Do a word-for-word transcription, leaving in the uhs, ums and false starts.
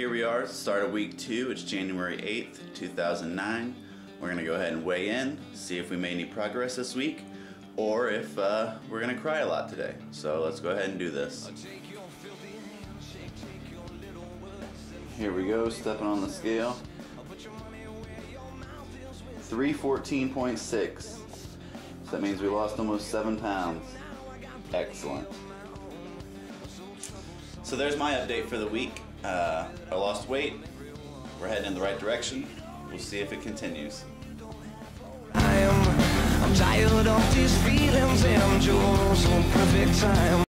Here we are, start of week two. It's January eighth, two thousand nine. We're gonna go ahead and weigh in, see if we made any progress this week, or if uh, we're gonna cry a lot today. So let's go ahead and do this. Here we go, stepping on the scale. three fourteen point six. So that means we lost almost seven pounds. Excellent. So there's my update for the week. Uh, I lost weight. We're heading in the right direction. We'll see if it continues. I am, I'm tired of these feelings and yours on perfect time.